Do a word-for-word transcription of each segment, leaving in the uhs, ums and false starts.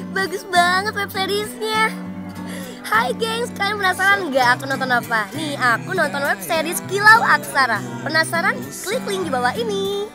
Bagus banget web seriesnya. Hai gengs, kalian penasaran nggak aku nonton apa? Nih, aku nonton web series Kilau Aksara. Penasaran? Klik link di bawah ini.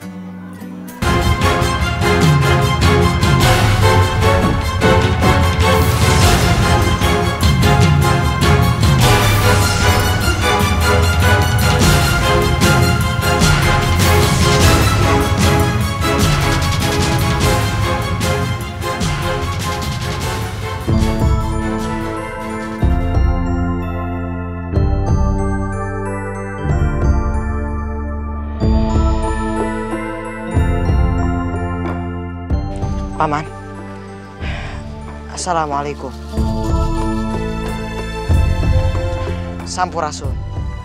Paman, assalamualaikum. Sampurasun.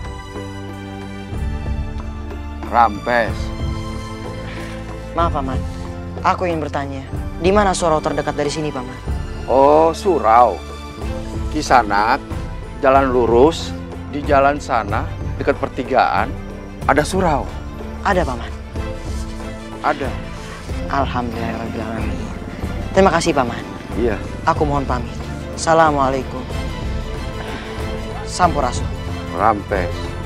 Rampes. Maaf Paman, aku ingin bertanya, di mana surau terdekat dari sini Paman? Oh, surau. Kisanak, jalan lurus, di jalan sana, dekat pertigaan, ada surau. Ada Paman? Ada. Alhamdulillahirrahmanirrahim. Terima kasih Paman. Iya. Aku mohon pamit. Assalamualaikum. Sampurasun. Rampes.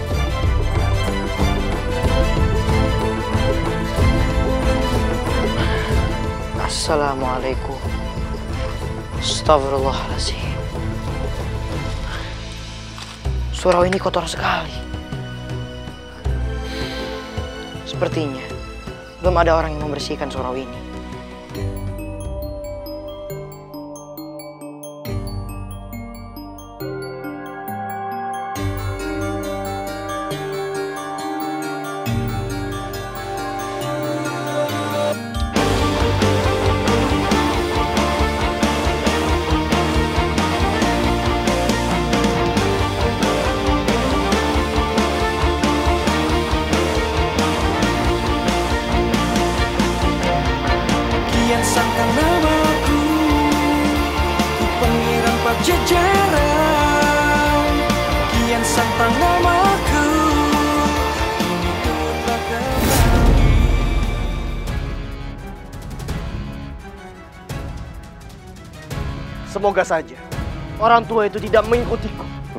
Assalamualaikum. Astagfirullahaladzim. Surau ini kotor sekali. Sepertinya belum ada orang yang membersihkan surau ini. Sangkan namaku, ku pengirang pajajaran. Kian santang namaku, kini ku telah kembali. Semoga saja orang tua itu tidak mengikutiku.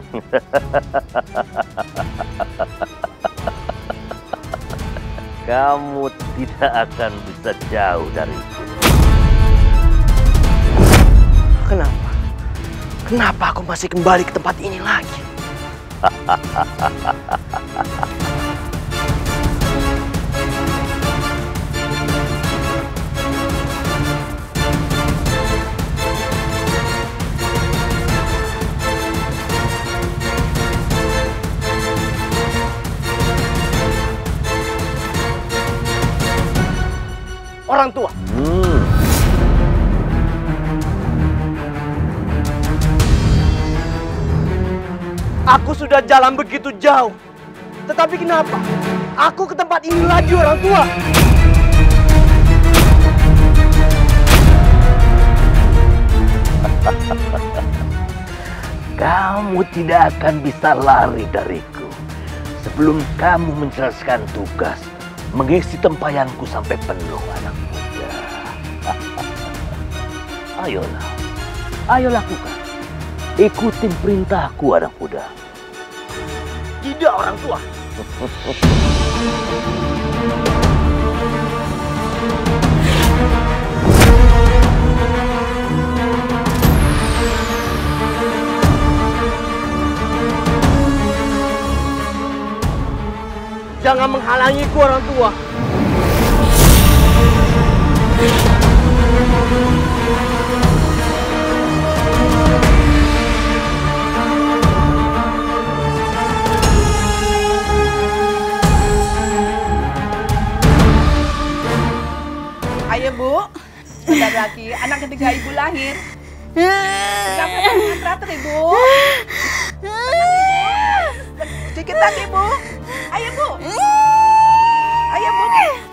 Kamu tidak akan bisa jauh dariku. Kenapa? Kenapa aku masih kembali ke tempat ini lagi? Orang tua. Hmm. Aku sudah jalan begitu jauh. Tetapi kenapa aku ke tempat ini lagi, orang tua? Kamu tidak akan bisa lari dariku sebelum kamu menyelesaikan tugas mengisi tempayanku sampai penuh, anak muda. Ayolah, ayo lakukan. Ikutin perintahku, anak muda. Tidak, orang tua. Jangan menghalangiku, orang tua. Ayo Bu, sebentar lagi anak ketiga Ibu lahir. Kenapa sangat teratur Ibu? Sedikit lagi Bu. Ayo Bu. Ayo Bu.